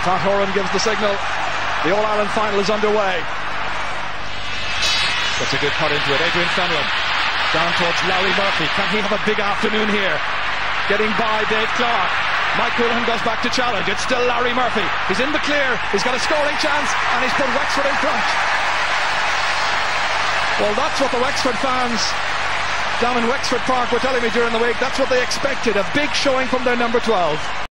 Pat Hurling gives the signal. The All-Ireland final is underway. That's a good cut into it. Adrian Fenlon down towards Larry Murphy. Can he have a big afternoon here? Getting by Dave Clark. Mike Houlihan goes back to challenge. It's still Larry Murphy. He's in the clear. He's got a scoring chance, and he's put Wexford in front. Well, that's what the Wexford fans down in Wexford Park were telling me during the week. That's what they expected. A big showing from their number 12.